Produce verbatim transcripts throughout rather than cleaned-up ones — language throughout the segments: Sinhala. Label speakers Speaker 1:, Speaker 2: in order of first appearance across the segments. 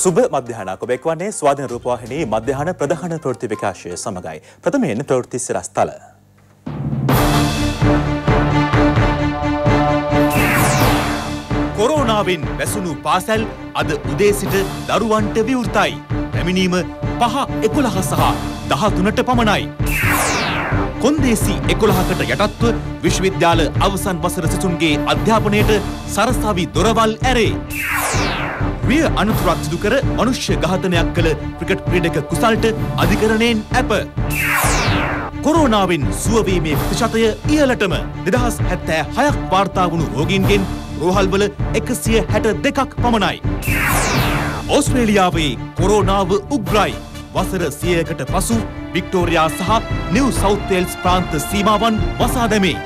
Speaker 1: සුබ මධ්‍යහනක් ඔබ එක්වන්නේ ස්වාධීන රූපවාහිනී මධ්‍යහන ප්‍රධාන ප්‍රවෘත්ති විකාශය සමගයි. ප්‍රථමයෙන් ප්‍රවෘත්ති සිරස්තල. කොරෝනාවෙන් වැසුණු පාසල් අද උදේ සිට දරුවන්ට විවෘතයි. පැමිණීම පහ එකොළහ සහ දහතුනට පමණයි. කොන්දේසි එකොළහකට යටත්ව විශ්වවිද්‍යාල අවසන් වසර සිසුන්ගේ අධ්‍යාපනයට සරසවි දොරවල් ඇරේ. රිය අනතුරක් සිදු කර මනුෂ්‍ය ඝාතනයක් කළ ක්‍රිකට් ක්‍රීඩක කුසල්ට අධිකරණයෙන් ඇප. කොරෝනාවෙන් සුවවීමේ ප්‍රතිශතය ඉහළටම දෙදහස් හැත්තෑ හයක් වාර්තා වුණු රෝගීන්ගෙන් රෝහල්වල එකසිය හැට දෙකක් පමණයි. ඕස්ට්‍රේලියාවේ කොරෝනාව උග්‍රයි. වසර සියයකට පසු වික්ටෝරියා සහ නිව් සවුත් වේල්ස් ප්‍රාන්ත සීමාවන් වසා දැමේ.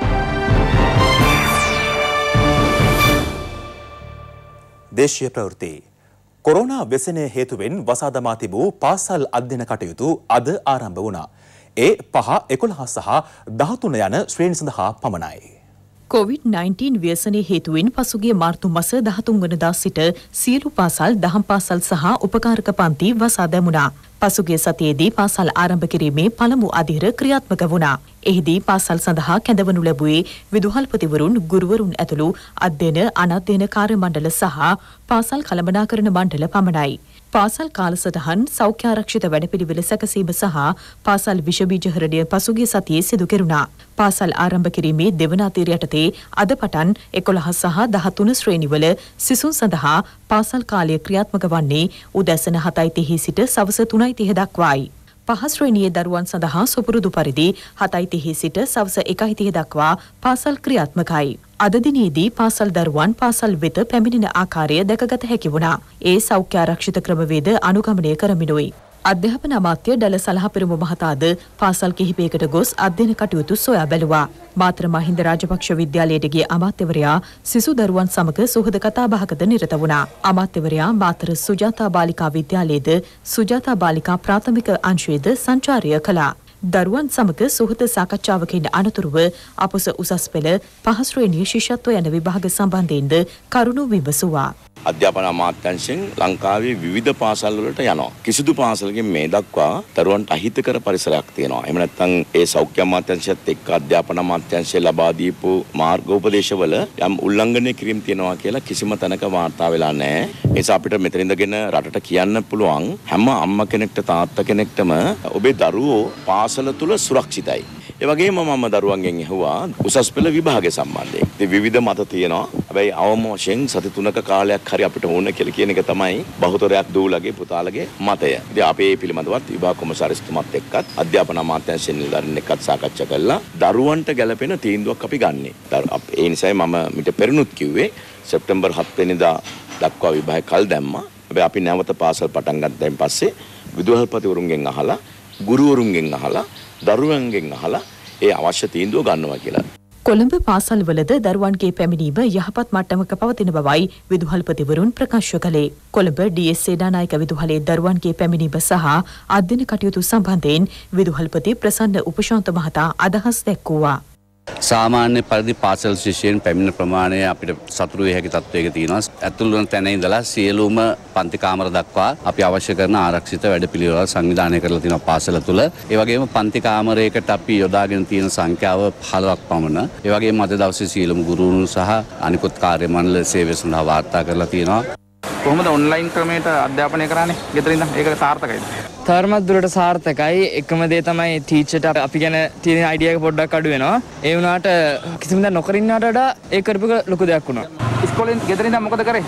Speaker 1: දේශීය ප්‍රවෘත්ති. කොරෝනා ව්‍යසනය හේතුවෙන් වසා දමා තිබූ පාසල් අධ්‍යයන කටයුතු අද ආරම්භ වුණා. ඒ පහ එකොළහ සහ දහතුන යන ශ්‍රේණි සඳහා පමණයි.
Speaker 2: කොවිඩ් නයින්ටීන් ව්‍යසනය හේතුවෙන් පසුගිය මාර්තු මාස දහතුන් වනදා සිට සියලු පාසල් දහම් පාසල් සහ උපකාරක පන්ති වසා දැමුණා. පසුගිය සතියේදී පාසල් ආරම්භ කිරීමේ පළමු අදියර ක්‍රියාත්මක වුණා. එහිදී පාසල් සඳහා කැඳවනු ලැබුවේ විදුහල්පතිවරුන්, ගුරුවරුන් ඇතුළු අධ්‍යයන අනධ්‍යයන කාර්ය මණ්ඩල සහ පාසල් කළමනාකරණ මණ්ඩල පමණයි. පාසල් කාලසටහන් සෞඛ්‍ය ආරක්ෂිත වැඩපිළිවෙල සැකසීම සහ පාසල් විෂ බීජ හරණය පසුගිය සතියේ සිදු කෙරුණා. පාසල් ආරම්භ කිරීමේ දෙවන අදියර යටතේ අද පටන් එකොළහ සහ දහතුන ශ්‍රේණිවල සිසුන් සඳහා පාසල් කාලය ක්‍රියාත්මක වන්නේ උදැසන හතයි තිහේ සිට සවස තුනයි තිහ දක්වායි. පහ ශ්‍රේණියේ දරුවන් සඳහා සුපුරුදු පරිදි හතයි තිහේ සිට සවස එකයි තිහ දක්වා පාසල් ක්‍රියාත්මකයි. අද දිනේදී පාසල් දරුවන් පාසල් වෙත පැමිණෙන ආකාරය දැකගත හැකි වුණා. ඒ සෞඛ්‍ය ආරක්ෂිත ක්‍රමවේද අනුගමනය කරමිනුයි. අධ්‍යාපන අමාත්‍ය ඩල සලහපෙරමුණ මහතාද පාසල් කිහිපයකට ගොස් අධ්‍යයන කටයුතු සොයා බැලුවා. මාතර මහින්ද රාජපක්ෂ විද්‍යාලයට ගිය අමාත්‍යවරයා සිසු දරුවන් සමග සුහද කතාබහකට නිරත වුණා. අමාත්‍යවරයා මාතර සුජාතා බාලිකා විද්‍යාලයේද සුජාතා බාලිකා ප්‍රාථමික අංශයේද සංචාරය කළා. දරුවන් සමග සුහද සාකච්ඡාවකින් අනතුරුව අපොස උසස් පෙළ පහ ශ්‍රේණිය ශිෂ්‍යත්ව යන විභාග සම්බන්ධයෙන්ද කරුණු විමසුවා.
Speaker 3: අධ්‍යාපන අමාත්‍යාංශයෙන් ලංකාවේ විවිධ පාසල් වලට යනවා. කිසිදු පාසලකින් මේ දක්වා දරුවන්ට අහිතකර පරිසරයක් තියෙනවා. එහෙම නැත්නම් ඒ සෞඛ්‍ය අමාත්‍යාංශයත් එක්ක අධ්‍යාපන අමාත්‍යාංශය ලබා දීපු මාර්ගෝපදේශවල යම් උල්ලංඝනය කිරීම තියෙනවා කියලා කිසිම තැනක වාර්තා වෙලා නැහැ. ඒ නිසා අපිට මෙතන ඉඳගෙන රටට කියන්න පුළුවන් හැම අම්මා කෙනෙක්ට තාත්තා කෙනෙක්ටම ඔබේ දරුවෝ පාසල තුල සුරක්ෂිතයි. ඒ වගේම මම දරුවන්ගෙන් ඇහුවා උසස් පෙළ විභාගය සම්බන්ධයෙන්. ඉතින් විවිධ මත තියෙනවා. හැබැයි අවම වශයෙන් සති තුනක කාලයක් හරි අපිට ඕන කියලා කියන එක තමයි බහුතරයක් දූලගේ පුතාලගේ මතය. ඉතින් අපි මේ පිළිබඳවත් විභාග කොමසාරිස්තුමත් එක්කත් අධ්‍යාපන අමාත්‍යාංශයෙන් නිලධාරීන් එක්කත් සාකච්ඡා කළා. දරුවන්ට ගැළපෙන තීන්දුවක් අපි ගන්නෙ. ඒ නිසායි මම මිට පෙරනුත් කිව්වේ සැප්තැම්බර් හත් වෙනිදා දක්වා විභාගය කල් දැම්මා. හැබැයි අපි නැවත පාසල් පටන් ගත්තයින් පස්සේ විදුහල්පතිවරුන්ගෙන් අහලා, ගුරුවරුන්ගෙන් අහලා, දරුවන්ගෙන් අහලා ඒ අවශ්‍ය තීන්දුව ගන්නවා කියලා.
Speaker 2: කොළඹ පාසල්වලද දරුවන්ගේ පැමිණීම යහපත් මට්ටමක පවතින බවයි විදුහල්පතිවරුන් ප්‍රකාශ කළේ. කොළඹ ඩී.එස්. සේනානායක විදුහලේ දරුවන්ගේ පැමිණීම සහ අධ්‍යයන කටයුතු සම්බන්ධයෙන් විදුහල්පති ප්‍රසන්න උපශාන්ත මහතා අදහස් දැක්වුවා.
Speaker 4: සාමාන්‍ය පරිදි පාසල් ශිෂ්‍යයන් පැමිණ ප්‍රමාණය අපිට සතුටු වෙ හැකි තත්වයක තියෙනවා. ඇතුළු වන තැන ඉඳලා සියලුම පන්ති කාමර දක්වා අපි අවශ්‍ය කරන ආරක්ෂිත වැඩපිළිවෙළ සංවිධානය කරලා තියෙනවා පාසල තුල. ඒ වගේම පන්ති කාමරයකට අපි යොදාගෙන තියෙන සංඛ්‍යාව පහළොවක් පමණ. ඒ වගේම අද දවසේ සියලුම ගුරුවරුන් සහ අනිකුත් කාර්ය මණ්ඩල සේවය සඳහා වාර්තා කරලා තියෙනවා.
Speaker 5: කොහොමද ඔන්ලයින් ක්‍රමයට අධ්‍යාපනය කරන්නේ? ගෙදර ඉඳන් ඒක සාර්ථකයිද?
Speaker 6: තරමක් දුරට සාර්ථකයි. එකම දේ තමයි ටීචර්ට අපි ගැන තියෙන අයිඩියා එක පොඩ්ඩක් අඩු වෙනවා. ඒ වුණාට කිසිම දා නොකර ඉන්නවට වඩා ඒ කරපු ලොකු දෙයක් වුණා.
Speaker 5: ඉස්කෝලෙන් ගෙදර ඉඳන් මොකද කරේ?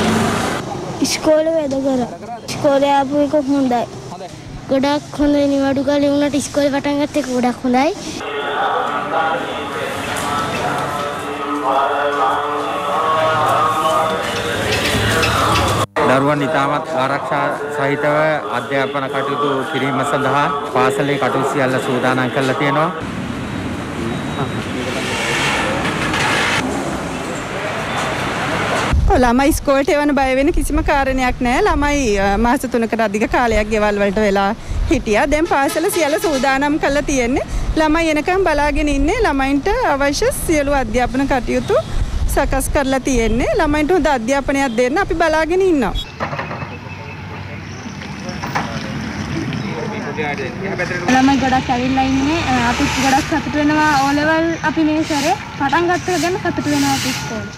Speaker 7: ඉස්කෝලේ වැඩ කරා. ඉස්කෝලේ ආපු එක හොඳයි. ගොඩක් හොඳයි නිවාඩු කාලේ වුණාට ඉස්කෝලේ පටන් ගත්ත එක ගොඩක් හොඳයි.
Speaker 5: දරුවන් ඉතාමත් ආරක්ෂා සහිතව අධ්‍යාපන කටයුතු කිරීම සඳහා පාසලේ කටයුතු සියල්ල සූදානම් කරලා තියෙනවා.
Speaker 8: ළමයි ඉස්කෝලේට යවන්න බය වෙන කිසිම කාරණයක් නැහැ. ළමයි මාස තුනකට අධික කාලයක් ගෙවල් වලට වෙලා හිටියා. දැන් පාසල සියල්ල සූදානම් කරලා තියෙන්නේ. ළමයි එනකම් බලාගෙන ඉන්නේ. ළමයින්ට අවශ්‍ය සියලු අධ්‍යාපන කටයුතු සකස් කරලා තියෙන්නේ. ළමයින්ට හොඳ අධ්‍යාපනයක් දෙන්න අපි බලාගෙන ඉන්නවා.
Speaker 7: ළමයි ගොඩක් ඇවිල්ලා ඉන්නේ. අපිත් ගොඩක් සතුටු වෙනවා. ඕ ලෙවල් අපි මේ සැරේ පටන් ගත්ත ගැන සතුටු වෙනවා අපි ඉස්කෝලේ.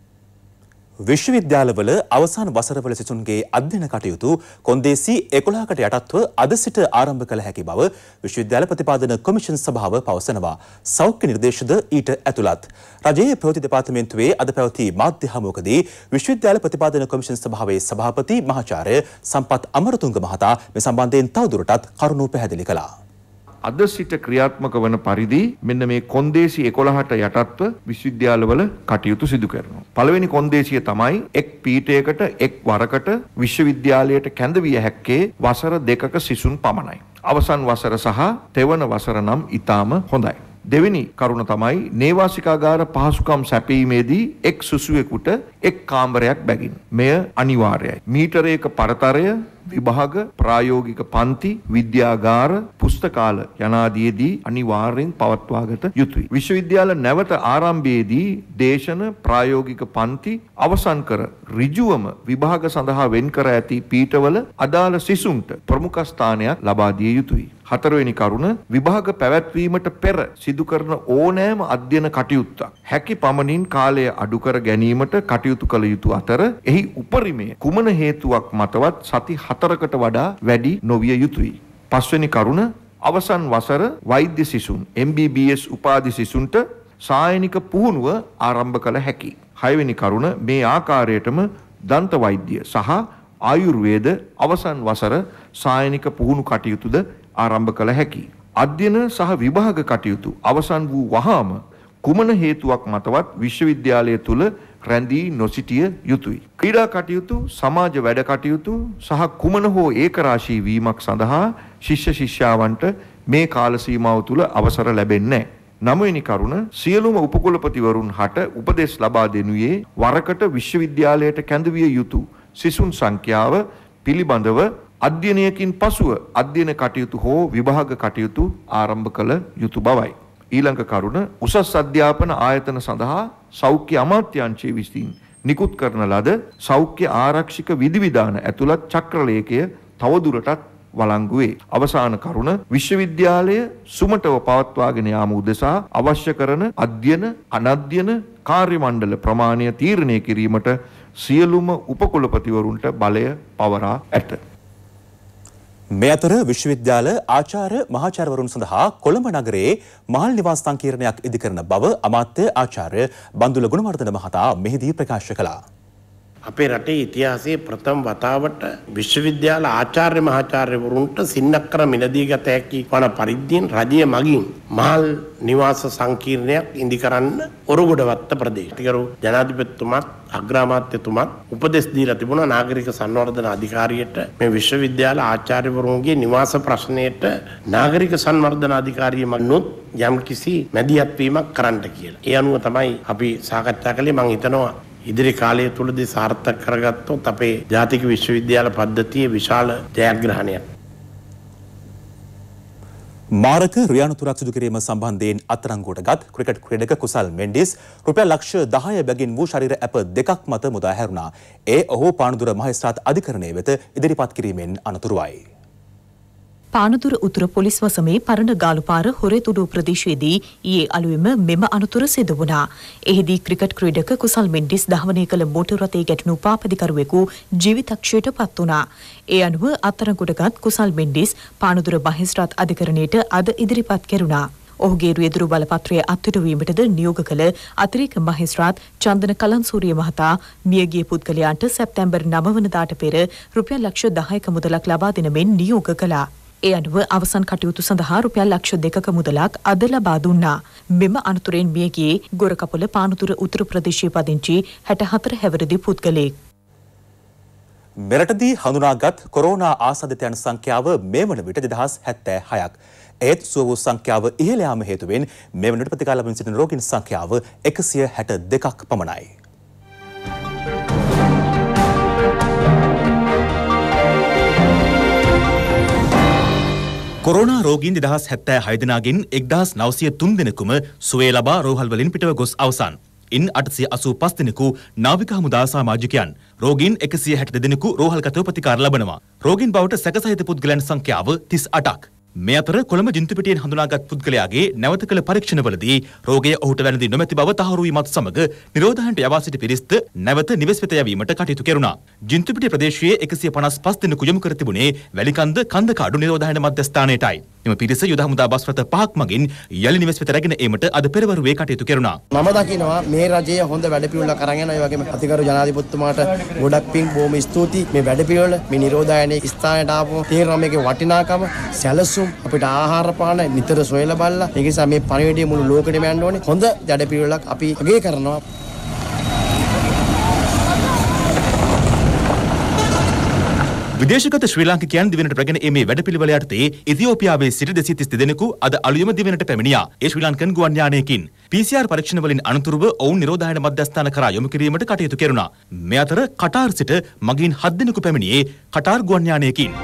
Speaker 1: විශ්වවිද්‍යාලවල අවසාන වසරවල සිසුන්ගේ අධ්‍යයන කටයුතු කොන්දේසි එකොළහකට යටත්ව අද සිට ආරම්භ කළ හැකි බව විශ්වවිද්‍යාල ප්‍රතිපාදන කොමිෂන් සභාව පවසනවා. සෞඛ්‍ය නිර්දේශද ඊට ඇතුළත්. රජයේ ප්‍රවෘත්ති දෙපාර්තමේන්තුවේ අද පැවති මාධ්‍ය හමුවකදී විශ්වවිද්‍යාල ප්‍රතිපාදන කොමිෂන් සභාවේ සභාපති මහාචාර්ය සම්පත් අමරතුංග මහතා මේ සම්බන්ධයෙන් තවදුරටත් කරුණු පැහැදිලි කළා.
Speaker 9: අද සිට ක්‍රියාත්මක වන පරිදි මෙන්න මේ කොන්දේසි එකොළහට යටත්ව විශ්වවිද්‍යාලවල කටයුතු සිදු කරනවා. පළවෙනි කොන්දේසිය තමයි එක් පීඨයකට එක් වරකට විශ්වවිද්‍යාලයට කැඳවිය හැක්කේ වසර දෙකක සිසුන් පමණයි. අවසන් වසර සහ තෙවන වසර නම් ඊටාම හොඳයි. දෙවෙනි කරුණ තමයි නේවාසිකාගාර පහසුකම් සැපීමේදී එක් සිසුවෙකුට එක් කාමරයක් බැගින්. මෙය අනිවාර්යයි. මීටරයක පරතරය විභාග ප්‍රායෝගික පන්ති විද්‍යාගාර පුස්තකාල යනාදීදී අනිවාර්යෙන් පවත්වාගත යුතුයි. විශ්වවිද්‍යාල නැවත ආරම්භයේදී දේශන ප්‍රායෝගික පන්ති අවසන් කර ඍජුවම විභාග සඳහා වෙන් කර ඇති පීඨවල අදාළ සිසුන්ට ප්‍රමුඛ ස්ථානයක් ලබා දිය යුතුයි. හතරවෙනි කරුණ විභාග පැවැත්වීමට පෙර සිදු කරන ඕනෑම අධ්‍යයන කටයුත්තක් හැකි පමණින් කාලය අඩු කර ගැනීමට කටයුතු කළ යුතු අතර එහි උපරිමය කුමන හේතුවක් මතවත් සති හතරකට වඩා වැඩි නොවිය යුතුයි. පස්වෙනි කරුණ අවසන් වසර වෛද්‍ය සිසුන් එම් බී බී එස් උපාධි සිසුන්ට සායනික පුහුණුව ආරම්භ කළ හැකියි. හයවෙනි කරුණ මේ ආකාරයටම දන්ත වෛද්‍ය සහ ආයුර්වේද අවසන් වසර සායනික පුහුණු කටයුතුද ආරම්භ කළ හැකියි. අධ්‍යයන සහ විභාග කටයුතු අවසන් වූ වහාම කුමන හේතුවක් මතවත් විශ්වවිද්‍යාලය තුල රැඳී නොසිටිය යුතුයි. ක්‍රීඩා කටයුතු, සමාජ වැඩ කටයුතු සහ කුමන හෝ ඒකරාශී වීමක් සඳහා ශිෂ්‍ය ශිෂ්‍යාවන්ට මේ කාල සීමාව තුල අවසර ලැබෙන්නේ නැහැ. නවවෙනි කරුණ සියලුම උපකුලපතිවරුන් හට උපදෙස් ලබා දෙනුයේ වරකට විශ්වවිද්‍යාලයට කැඳවිය යුතු සිසුන් සංඛ්‍යාව පිළිබඳව අධ්‍යයනයකින් පසුව අධ්‍යයන කටයුතු හෝ විභාග කටයුතු ආරම්භ කළ යුතු බවයි. ඊළඟ කරුණ උසස් අධ්‍යාපන ආයතන සඳහා සෞඛ්‍ය අමාත්‍යාංශයේ විසින් නිකුත් කරන ලද සෞඛ්‍ය ආරක්ෂක විධිවිධාන ඇතුළත් චක්‍රලේඛය තවදුරටත් වළංගු වේ. අවසාන කරුණ විශ්වවිද්‍යාලය සුමටව පවත්වාගෙන යාම උදෙසා අවශ්‍ය කරන අධ්‍යයන අනධ්‍යයන කාර්ය මණ්ඩල ප්‍රමාණය තීරණය කිරීමට සියලුම උපකුලපතිවරුන්ට බලය පවරා ඇත.
Speaker 1: මේ අතර විශ්වවිද්‍යාල ආචාර්ය මහාචාර්යවරුන් සඳහා කොළඹ නගරයේ මහල් නිවාස සංකීර්ණයක් ඉදිකරන බව අමාත්‍ය ආචාර්ය බන්දුල ගුණවර්ධන මහතා මෙහිදී ප්‍රකාශ කළා.
Speaker 10: අපේ රටේ ඉතිහාසයේ ප්‍රථම වතාවට විශ්වවිද්‍යාල ආචාර්ය මහාචාර්යවරුන්ට සින්නක්කර මිලදී ගත හැකි වන පරිද්දෙන් රජය මගින් මහල් නිවාස සංකීර්ණයක් ඉදිකරන්න ඔරුගොඩවත්ත ප්‍රදේශිකරු ජනාධිපතිතුමත් අග්‍රාමාත්‍යතුමත් උපදෙස් දීලා තිබුණා නාගරික සංවර්ධන අධිකාරියට මේ විශ්වවිද්‍යාල ආචාර්යවරුන්ගේ නිවාස ප්‍රශ්නයට නාගරික සංවර්ධන අධිකාරිය මගිනුත් යම්කිසි මැදිහත් වීමක් කරන්න කියලා. ඒ අනුව තමයි අපි සාකච්ඡා කළේ. මම හිතනවා ඉදිරි කාලය තුලදී සාර්ථක කරගත්තොත් අපේ ජාතික විශ්වවිද්‍යාල පද්ධතියේ විශාල ජයග්‍රහණයක්.
Speaker 1: මාරක රියානුතුරක් සිදු කිරීම සම්බන්ධයෙන් අත්අඩංගුවටගත් ක්‍රිකට් ක්‍රීඩක කුසල් මෙන්ඩිස් රුපියල් ලක්ෂ දහය බැගින් වූ ශරීර ඇප දෙකක් මත මුදා හැරුණා. ඒ ඔහු පානදුර මහේස්ත්‍රාත් අධිකරණය වෙත ඉදිරිපත් කිරීමෙන් අනතුරුවයි.
Speaker 2: පානදුර උතුර පොලිස් වසමේ පරණ ගාලුපාර හොරේතුඩු ප්‍රදේශයේදී ඊයේ අලුයම මෙම අනතුර සිදු වුණා. එහිදී ක්‍රිකට් ක්‍රීඩක කුසල් මෙන්ඩිස් දහවනය කළ මෝටර් රථයේ ගැටුණු පාපදිකරුවෙකු ජීවිතක්ෂයට පත් වුණා. ඒ අනුව අත්අඩංගුවටගත් කුසල් මෙන්ඩිස් පානදුර මහේස්ත්‍රාත් අධිකරණයට අද ඉදිරිපත් කෙරුණා. ඔහුගේ රියදුරු බලපත්‍රය අත්හිටුවීමටද නියෝග කළ අතිරේක මහේස්ත්‍රාත් චන්දන කලන්සූරිය මහතා මියගිය පුද්ගලයාට සැප්තැම්බර් නවය වනදාට පෙර රුපියල් ලක්ෂ දහයක මුදලක් ලබා දෙන මෙන් නියෝග කළා. ඒ අනුව අවසන් කටයුතු සඳහා රුපියල් ලක්ෂ දෙකක මුදලක් අද ලබා දුන්නා. මෙම අනතුරෙන් මියගියේ ගොරකපොළ පානදුර උතුරු ප්‍රදේශයේ පදිංචි හැට හතර හැවිරිදි පුද්ගලයෙක්.
Speaker 1: මෙරටදී හඳුනාගත් කොරෝනා ආසාදිතයන් සංඛ්‍යාව මේ වන විට දෙදහස් හැත්තෑ හයක්. ඒත් සුව වූ සංඛ්‍යාව ඉහළ යාම හේතුවෙන් මේ වන විට ප්‍රතිකාර ලබමින් සිටින රෝගීන් සංඛ්‍යාව එකසිය හැට දෙකක් පමණයි. කොරෝනා රෝගීන් දෙදහස් හැත්තෑ හය දෙනාගෙන් එක්දහස් නවසිය තුන් දෙනෙකුම සුවය ලබා රෝහල් වලින් පිටව ගොස් අවසන්. ඉන් අටසිය අසූ පස් දෙනෙකු නාවික හමුදා සමාජිකයන්. රෝගීන් එකසිය හැට දෙනෙකු රෝහල්ගතව ප්‍රතිකාර ලබනවා. රෝගීන් බවට සැකසහිත පුද්ගලයන් සංඛ්‍යාව තිස් අටක්. මේ අතර කොළඹ ජින්තුපිටියෙන් හඳුනාගත් පුද්ගලයාගේ නැවත කළ පරීක්ෂණවලදී රෝගය ඔහුට වැළඳී නොමැති බව තහවුරු වීමත් සමග නිරෝධායනට යවා සිටි පිරිස්ද නැවත නිවෙස් වෙත යැවීමට කටයුතු කෙරුණා. ජින්තුපිටිය ප්‍රදේශයේ එකසිය පනස් පහ දෙනෙකු යොමු කර තිබුණේ වැලිකන්ද කන්දකාඩු නිරෝධායන මධ්‍යස්ථානයටයි. එම පිරිස යුද හමුදා බස් රථ පහක් මගින් යලි නිවෙස් වෙත රැගෙන ඒමට අද පෙරවරුවේ කටයුතු කෙරුණා.
Speaker 11: මම දකිනවා මේ රජයේ හොඳ වැඩපිළිවෙලක් අරන් යනවා. ඒ වගේම අතිගරු ජනාධිපතිතුමාට ගොඩක් පිං බොහොම ස්තුතියි. මේ වැඩපිළිවෙල මේ නිරෝධායනයේ ස්ථානයට ආපුව තේරෙනවා මේකේ වටිනාකම සැලසුම් අපිට ආහාර පාන නිතර සොයලා බලලා ඒ නිසා මේ පණිවිඩය මුළු ලෝකෙටම යන්න ඕනේ. හොඳ වැඩපිළිවෙලක් අපි අගය කරනවා.
Speaker 1: විදේශගත ශ්‍රී ලාංකිකයන් දිවෙනට රැගෙන ඒමේ වැඩපිළිවෙල යටතේ ඉතියෝපියාවේ සිට දෙසිය තිස් දෙනෙකු අද අලුයම දිවෙනට පැමිණියා. ඒ ශ්‍රී ලංකන් ගුවන් යානයකින් පී සී ආර් පරීක්ෂණ වලින් අනතුරුව ඔවුන් නිරෝධායන මධ්‍යස්ථාන කරා යොමු කිරීමට කටයුතු කෙරුණා. මේ අතර කටාර් සිට මගින් හත් දෙනෙකු පැමිණියේ කටාර් ගුවන් යානයකින්.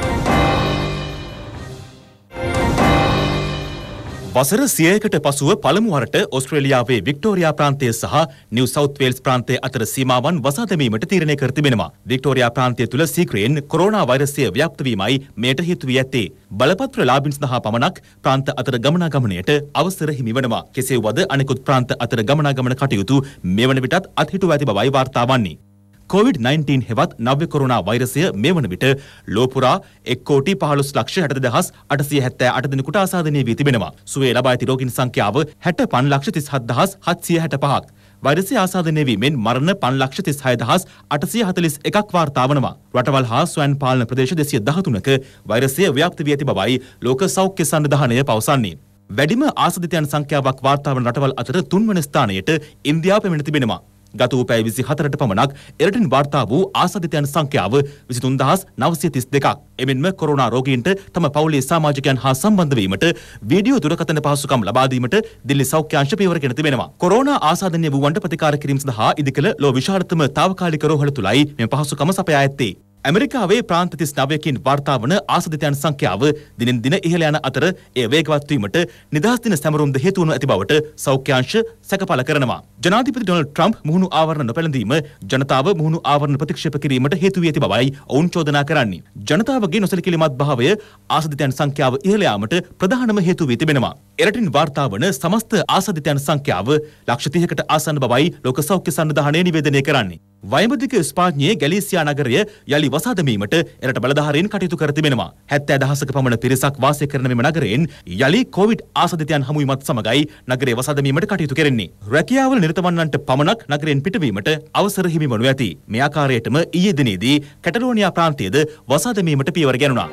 Speaker 1: වසර සියයකට පසුව පළමු වරට ඕස්ට්‍රේලියාවේ වික්ටෝරියා ප්‍රාන්තය සහ නිව් සවුත් වේල්ස් ප්‍රාන්තය අතර සීමාවන් වසා දැමීමට තීරණය කර තිබෙනවා. වික්ටෝරියා ප්‍රාන්තය තුළ සීක්‍රයෙන් කොරෝනා වෛරසය ව්‍යාප්ත වීමයි මෙයට හේතු වී ඇත්තේ. බලපත්‍ර ලාභින් සඳහා පමණක් ප්‍රාන්ත අතර ගමනාගමනයට අවසර හිමි වනවා. කෙසේ වුවද අනෙකුත් ප්‍රාන්ත අතර ගමනාගමන කටයුතු මෙවන විටත් අත්හිටුව ඇති බවයි වාර්තා වන්නේ. කොවිඩ් නයින්ටීන් හෙවත් නව්‍ය කොරෝනා වෛරසය මේ වන විට ලෝපුරා එක් කෝටි පහළොස් ලක්ෂ හැට දෙදහස් අටසිය හැත්තෑ අට දෙනෙකුට ආසාදනය වී තිබෙනවා. සුවය ලබා ඇති රෝගීන් සංඛ්‍යාව හැට පන් ලක්ෂ තිස් හත් දහස් හත්සිය හැට පහක්. වෛරසය ආසාදනය වීමෙන් මරණ පන් ලක්ෂ තිස් හය දහස් අටසිය හතළිස් එකක් වාර්තා වනවා. රටවල් හා ස්වයං පාලන ප්‍රදේශ දෙසිය දහතුනක වෛරසය ව්‍යාප්ත වී ඇති බවයි ලෝක සෞඛ්‍ය සංවිධානය පවසන්නේ. වැඩිම ආසාදිතයන් සංඛ්‍යාවක් වාර්තා වන රටවල් අතර තුන්වන ස්ථානයට ඉන්දියාව පැමිණ තිබෙනවා. ගත වූ පැය විසි හතරට පමණක් එරටින් වාර්තා වූ ආසාදිතයන් සංඛ්‍යාව විසි තුන් දහස් නවසිය තිස් දෙකක්. එමෙන්ම කොරෝනා රෝගීන්ට තම පවුලේ සමාජිකයන් හා සම්බන්ධ වීමට වීඩියෝ දුරකථන පහසුකම් ලබා දීමට දිල්ලි සෞඛ්‍ය අංශ පියවර ගෙන තිබෙනවා. කොරෝනා ආසාදනය වූවන්ට ප්‍රතිකාර කිරීම සඳහා ඉදිකළ ලෝ විශාලතම තාවකාලික රෝහල තුලයි මෙම පහසුකම සපයා ඇත්තේ. ඇමරිකාවේ ප්‍රාන්ත තිස් නවයකින් වාර්තා වන ආසාදිතයන් සංඛ්‍යාව දිනෙන් දින ඉහළ යන අතර එය වේගවත් වීමට නිදහස් දින සැමරුම්ද හේතු වනු ඇති බවට සෞඛ්‍ය අංශ සැකපල කරනවා. ජනාධිපති ඩොනල්ඩ් ට්‍රම්ප් මුහුණු ආවරණ නොපැළඳීම ජනතාව මුහුණු ආවරණ ප්‍රතික්ෂේප කිරීමට හේතු වී ඇති බවයි ඔවුන් චෝදනා කරන්නේ. ජනතාවගේ නොසැලකිලිමත් භාවය ආසාදිතයන් සංඛ්‍යාව ඉහළ යාමට ප්‍රධානම හේතු වී තිබෙනවා. එරටින් වාර්තා වන සමස්ත ආසාදිතයන් සංඛ්‍යාව ලක්ෂ තිහකට ආසන්න බවයි ලෝක සෞඛ්‍ය සංවිධානය නිවේදනය කරන්නේ. වයඹදික ස්පාඥයේ ගැලීසියා නගරය යලි වසා දැමීමට එරට බලධාරීන් කටයුතු කර තිබෙනවා. හැත්තෑ දහසක පමණ පිරිසක් වාසය කරන මෙම නගරයෙන් යලි කොවිඩ් ආසාදිතයන් හමු වීමත් සමගයි නගරය වසා දැමීමට කටයුතු කෙරෙන්නේ. රැකියාවල නිරත වන්නන්ට පමණක් නගරයෙන් පිටවීමට අවසර හිමි වනු ඇති. මේ ආකාරයටම ඊයේ දිනේදී කැටලෝනියා ප්‍රාන්තයේද වසා දැමීමට පියවර ගැනුණා.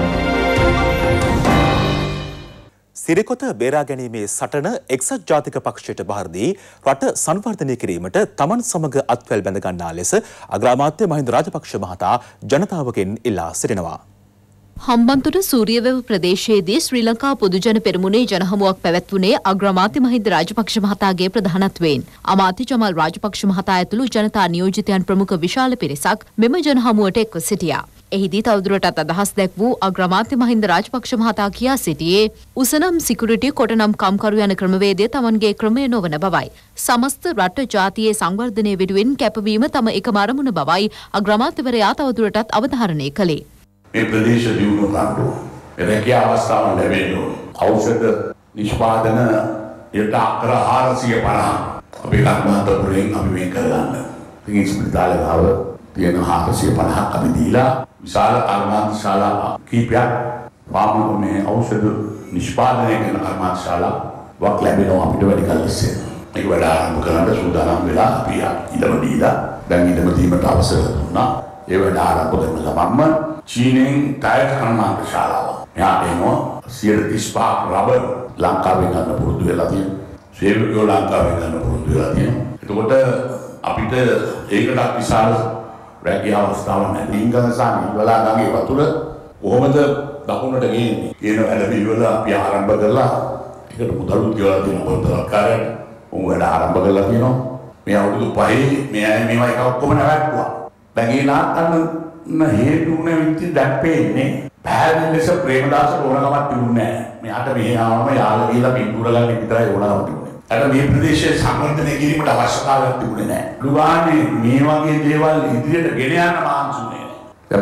Speaker 1: සිරිකොත බේරා ගැනීමේ සටන එක්සත් ජාතික පක්ෂයට බාර දී රට සංවර්ධනය කිරීමට තමන් සමග අත්වැල් බැඳ ගන්නා ලෙස අග්‍රාමාත්‍ය මහින්ද රාජපක්ෂ මහතා ජනතාවගෙන් ඉල්ලා සිටිනවා.
Speaker 12: හම්බන්තොට සූරියවැව ප්‍රදේශයේදී ශ්‍රී ලංකා පොදුජන පෙරමුණේ ජනහමුවක් පැවැත්වුණේ අග්‍රාමාත්‍ය මහින්ද රාජපක්ෂ මහතාගේ ප්‍රධානත්වයෙන්. අමාත්‍ය ජමල් රාජපක්ෂ මහතා ඇතුළු ජනතා නියෝජිතයන් ප්‍රමුඛ විශාල පිරිසක් මෙම ජනහමුවට එක්ව සිටියා. එහිදී තවදුරටත් අදහස් දැක් වූ අග්‍රාමාත්‍ය මහින්ද රාජපක්ෂ මහතා කියා සිටියේ උසනම් සිකියුරිටි කොටනම් කම්කරු යන ක්‍රමවේදය තමන්ගේ ක්‍රමය නොවන බවයි. සමස්ත රට ජාතියේ සංවර්ධනය වෙනුවෙන් කැපවීම තම එකම අරමුණ බවයි අග්‍රාමාත්‍යවරයා තවදුරටත් අවධාරණය කළේ.
Speaker 13: මේ ප්‍රදේශ දියුණු කරන්න රැකියා අවස්ථාවන් ලැබෙන්න ඖෂධ නිෂ්පාදන යට අක්කර හාරසිය පනහ අපේ කර්මාන්තපුරයෙන් අපි මේ කරගන්න. ඉතින් ස්පිරිතාලේ ගාව තියෙන හාරසිය පනහක් අපි දීලා විශාල කර්මාන්ත ශාලා කීපයක් වාම මේ ඖෂධ නිෂ්පාදනය කරන කර්මාන්ත ශාලා වක් ලැබෙනවා අපිට වැඩි කල ඉස්සෙල්. මේක වැඩ ආරම්භ කරන්න සූදානම් වෙලා අපි ඉඩම දීලා දැන් ඉඩම දීමට අවසර දුන්නා. ඒ වැඩ ආරම්භ කරන ගමන්ම චීනෙන් ටයර් කර්මාන්ත ශාලාව. මෙහාට එනවා සියයට තිස් පහක් රබර් ලංකාවෙන් ගන්න පුරුදු වෙලා තියෙනවා. සේවකයෝ ලංකාවෙන් ගන්න පුරුදු වෙලා තියෙනවා. එතකොට අපිට ඒකටත් විශාල රැකියා අවස්ථාවක් නැහැ. ලිංගන සහ නිවලා ගඟේ වතුර කොහොමද දකුණට ගේන්නේ කියන වැඩ පිළිවෙල අපි ආරම්භ කරලා ඒකට මුදලුත් ගෙවලා තියෙන පොතකාරයන් උන් වැඩ ආරම්භ කරලා තියෙනවා. මේ අවුරුදු පහේ මේ අය මේවා එක ඔක්කොම නැවැත්තුවා. දැන් ඒ නාට්‍යන හේතු වුණේ විත්ති දැක්පෙන්නේ පැහැදිලි ලෙස ප්‍රේමදාස ඕනකමක් තිබුණේ නැහැ. මෙහාට මෙහි ආවම යාළ ගිහලා පිටුර ගන්න විතරයි ඕනකම තිබුණේ. අර මේ ප්‍රදේශයේ සංවර්ධනය කිරීමට අවශ්‍යතාවයක් තිබුණේ නැහැ. දුවානේ මේ වගේ දේවල් ඉදිරියට ගෙන යන්න මාන්සුනේ නැහැ.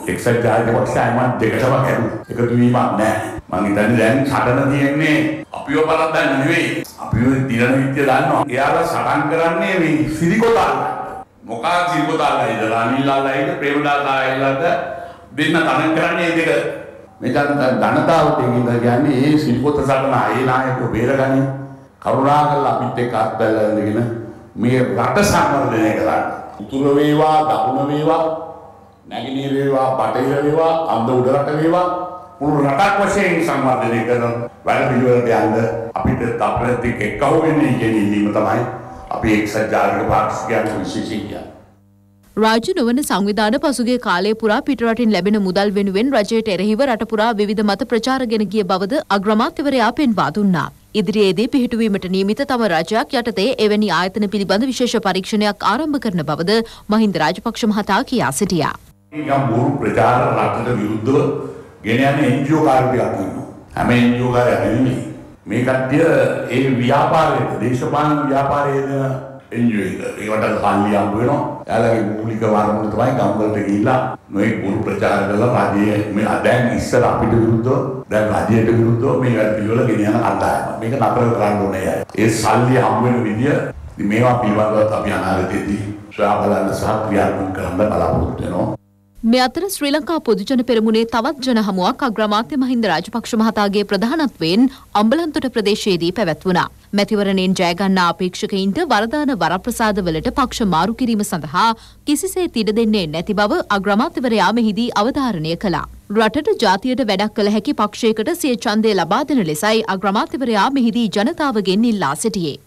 Speaker 13: එක්සත් ජාතික පක්ෂය අයමත් දෙකටම කැඩුවා. එකතු වීමක් නැහැ. මම හිතන්නේ දැන් සටන තියෙන්නේ අපිව බලන්න නෙවෙයි. අපිව දිනන විද්‍ය දන්නවා. එයාලා සටන් කරන්නේ මේ සිරිකොතාල. මොකක් සිරිකොතාලයිද? රනිල්ලාලයිද ප්‍රේමදාසායිලාද දෙන්න තනන් කරන්නේ මේ දෙක. මේ ජනතාවට කියන්නේ ඒ සිරිකොත සටන ඒ නායකව බේරගනි. කරුණාකරලා අපිත් එක්ක අත්බැලගෙන මේ රට සංවර්ධනය කරන්න. උතුර වේවා දකුණ වේවා නැගෙනහිර වේවා බටහිර වේවා අන්ද උඩ රට වේවා මුළු රටක් වශයෙන් සංවර්ධනය කරන වැඩ පිළිවෙලට යන්න අපිට අපිට එක්කව වෙන්නේ කියන ඉල්ලීම තමයි අපි එක්සත් ජාතික පාර්ශ්වයන් විශේෂීය.
Speaker 12: රාජ්‍ය නොවන සංවිධාන පසුගිය කාලය පුරා පිටරටින් ලැබෙන මුදල් වෙනුවෙන් රජයට එරෙහිව රට පුරා විවිධ මත ප්‍රචාරගෙන ගිය බවද අග්‍රාමාත්‍යවරයා පෙන්වා දුන්නා. ඉදිරියේදී පිහිටුවීමට නියමිත තම රජයක් යටතේ එවැනි ආයතන පිළිබඳ විශේෂ පරීක්ෂණයක් ආරම්භ කරන බවද මහින්ද රාජපක්ෂ මහතා කියා සිටියා.
Speaker 13: යම් බොරු ප්‍රචාර රටට විරුද්ධව ගෙන යන එන්ජිஓ කාර්යයක් ඉන්නවා. හැම එන්ජිஓ කාර්යයක් නෙමෙයි. මේ කට්ටිය ඒ ව්‍යාපාරයේ දේශපාලන ව්‍යාපාරයේ දෙන එන්ජිஓ එක. ඒකට සල්ලි හම්බ වෙනවා. එයාලගේ මූලික වරමුණ තමයි ගම්වලට ගිහිල්ලා නොයෙක් බොරු ප්‍රචාර කරලා රජයේ මේ දැන් ඉස්සර අපිට විරුද්ධව දැන් රජයට විරුද්ධව මේ වැඩ පිළිවෙල ගෙන යන කණ්ඩායම. මේක නතර කරන්න ඕනේ. ඒ සල්ලි හම්බ වෙන විදිය මේවා පිළිබඳව අපි අනාගතයේදී සොයා බලන්න සහ ක්‍රියාත්මක කරන්න බලාපොරොත්තු වෙනවා.
Speaker 12: මේ අතර ශ්‍රී ලංකා පොදුජන පෙරමුණේ තවත් ජන හමුවක් අග්‍රාමාත්‍ය මහින්ද රාජපක්ෂ මහතාගේ ප්‍රධානත්වයෙන් අම්බලන්තොට ප්‍රදේශයේදී පැවැත්වුණා. මැතිවරණයෙන් ජයගන්නා අපේක්ෂකයින්ට වරදාන වරප්‍රසාදවලට පක්ෂ මාරු කිරීම සඳහා කිසිසේත් ඉඩ දෙන්නේ නැති බව අග්‍රාමාත්‍යවරයා මෙහිදී අවධාරණය කළා. රටට ජාතියට වැඩක් කළ හැකි පක්ෂයකට සිය ඡන්දය ලබා දෙන ලෙසයි අග්‍රාමාත්‍යවරයා මෙහිදී ජනතාවගෙන් ඉල්ලා සිටියේ.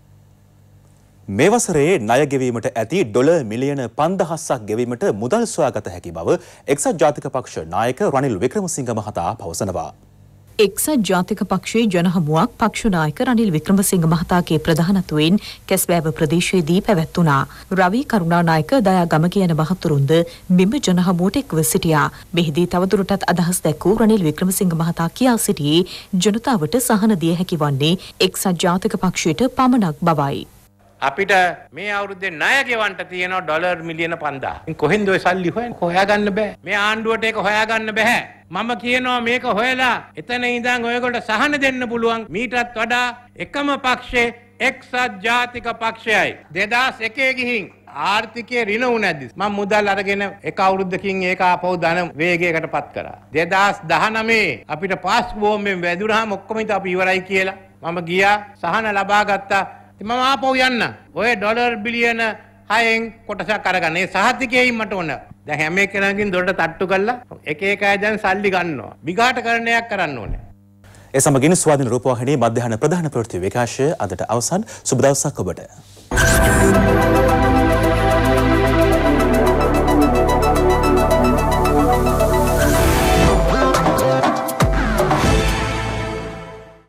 Speaker 1: මේ වසරේ ණය ගෙවීමට ඇති ඩොලර් මිලියන පන්දහසක් ගෙවීමට මුදල් සොයාගත හැකි බව එක්සත් ජාතික පක්ෂ නායක රනිල් වික්‍රමසිංහ මහතා පවසනවා.
Speaker 2: එක්සත් ජාතික පක්ෂයේ ජන හමුවක් පක්ෂ නායක රනිල් වික්‍රමසිංහ මහතාගේ ප්‍රධානත්වයෙන් කැස්බෑව ප්‍රදේශයේදී පැවැත්වුණා. රවි කරුණානායක දයා ගමක යන මහතුරුන්ද මෙම ජන හමුවට එක්ව සිටියා. මෙහිදී තවදුරටත් අදහස් දැක්වූ රනිල් වික්‍රමසිංහ මහතා කියා සිටියේ ජනතාවට සහන දිය හැකි වන්නේ එක්සත් ජාතික පක්ෂයට පමණක් බවයි.
Speaker 10: අපිට මේ අවුරුද්දේ ණය ගෙවන්න තියෙනවා ඩොලර් මිලියන පන්දාහක්. කොහෙන්ද ඔය සල්ලි හොයන්නේ? හොයාගන්න බෑ. මේ ආණ්ඩුවට ඒක හොයාගන්න බෑ. මම කියනවා මේක හොයලා එතන ඉඳන් ඔයගොල්ලෝ සහන දෙන්න පුළුවන්. මීටත් වඩා එකම පක්ෂේ එක්සත් ජාතික පක්ෂයයි. දෙදාස් එකේ ගිහින් ආර්ථිකයේ ඍණ වුණාද? මම මුදල් අරගෙන එක අවුරුද්දකින් ඒක ආපහු ධන වේගයකට පත් කරා. දෙදාස් දහනවයේ අපිට පාස් බෝම්බෙන් වැදුනහම ඔක්කොම ඉත අපි ඉවරයි කියලා මම ගියා සහන ලබා ගත්තා. මම ආපහු යන්න. ඔය ඩොලර් බිලියන හයෙන් කොටසක් අරගන්න. ඒ සහතිකයෙන් මට ඕන. දැන් හැම එකනකින් දොරට තට්ටු කරලා එක එක අය දැන් සල්ලි ගන්නවා. විඝාටකරණයක් කරන්න ඕනේ.
Speaker 1: ඒ සමගින් ස්වාධීන රූපවාහිනී මධ්‍යහන ප්‍රධාන ප්‍රවෘත්ති විකාශය අදට අවසන්. සුබ දවසක් ඔබට.